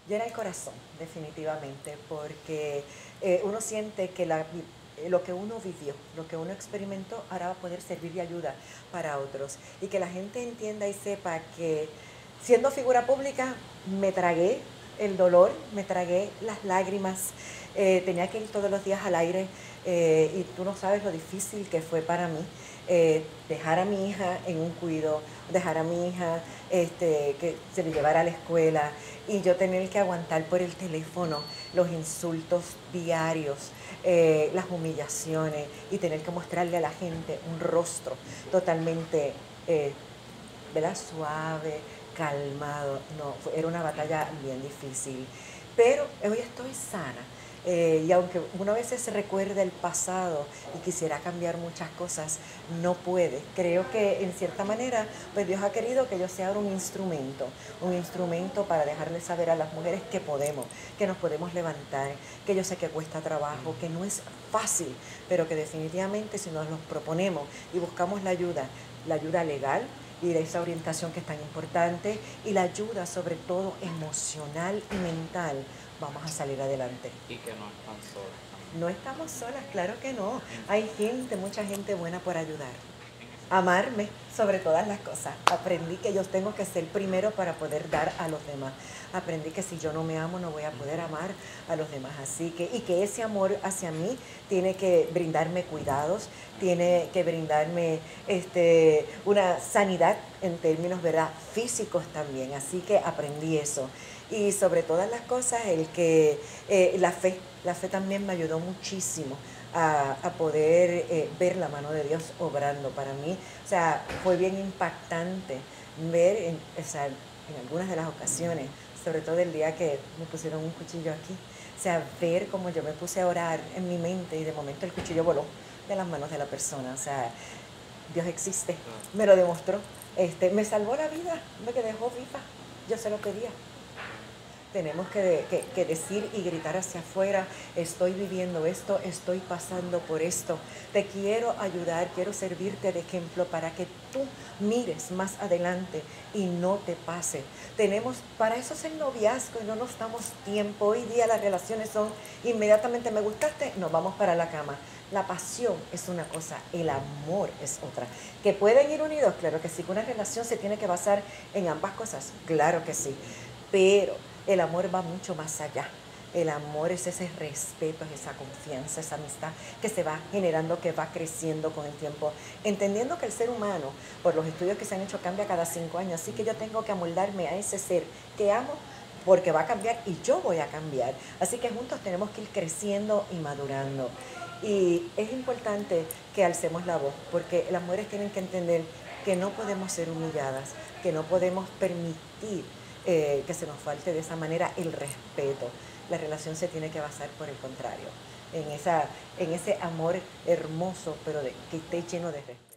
Llena el corazón, definitivamente, porque uno siente que lo que uno vivió, lo que uno experimentó, ahora va a poder servir de ayuda para otros. Y que la gente entienda y sepa que siendo figura pública me tragué el dolor, me tragué las lágrimas, tenía que ir todos los días al aire y tú no sabes lo difícil que fue para mí dejar a mi hija en un cuido, dejar a mi hija que se le llevara a la escuela y yo tener que aguantar por el teléfono los insultos diarios, las humillaciones y tener que mostrarle a la gente un rostro totalmente ¿verdad? Suave, calmado. No, era una batalla bien difícil. Pero hoy estoy sana. Y aunque uno a veces recuerda el pasado y quisiera cambiar muchas cosas, no puede. Creo que en cierta manera, pues Dios ha querido que yo sea un instrumento para dejarles saber a las mujeres que podemos, que nos podemos levantar, que yo sé que cuesta trabajo, que no es fácil, pero que definitivamente si nos los proponemos y buscamos la ayuda legal, y de esa orientación que es tan importante y la ayuda sobre todo emocional y mental, vamos a salir adelante. Y que no están solas No también. estamos solas, claro que no. En Hay gente, mucha gente buena por ayudar. en ese Amarme sobre todas las cosas. Aprendí que yo tengo que ser primero para poder dar a los demás. Aprendí que si yo no me amo no voy a poder ujú, amar a los demás. Así que, y que ese amor hacia mí tiene que brindarme cuidados, así tiene que mismo. brindarme una sanidad en términos, ¿verdad?, físicos también. Así que aprendí eso. Y sobre todas las cosas, la fe también me ayudó muchísimo a poder ver la mano de Dios obrando para mí. O sea, fue bien impactante ver, o sea, en algunas de las ocasiones, sobre todo el día que me pusieron un cuchillo aquí, o sea, ver cómo yo me puse a orar en mi mente y de momento el cuchillo voló de las manos de la persona. O sea, Dios existe, Claro. me lo demostró. Me salvó la vida, me dejó viva. Yo se lo pedía. Tenemos que decir y gritar hacia afuera, estoy viviendo esto, estoy pasando por esto, te quiero ayudar, quiero servirte de ejemplo para que tú mires más adelante y no te pase. Para eso es el noviazgo y no nos damos tiempo. Hoy día las relaciones son inmediatamente, me gustaste, nos vamos para la cama. La pasión es una cosa, el amor es otra. ¿Que pueden ir unidos? Claro que sí, que una relación se tiene que basar en ambas cosas, claro que sí, pero el amor va mucho más allá. El amor es ese respeto, es esa confianza, esa amistad que se va generando, que va creciendo con el tiempo. Entendiendo que el ser humano, por los estudios que se han hecho, cambia cada 5 años. Así que yo Ujú. tengo que amoldarme a ese ser que amo porque va a cambiar y yo voy a cambiar. Así que juntos tenemos que ir creciendo y madurando. Y es importante que alcemos la voz porque las mujeres tienen que entender que no podemos ser humilladas, que no podemos permitir que se nos falte de esa manera el respeto. La relación se tiene que basar por el contrario, en ese amor hermoso, pero que esté lleno de respeto.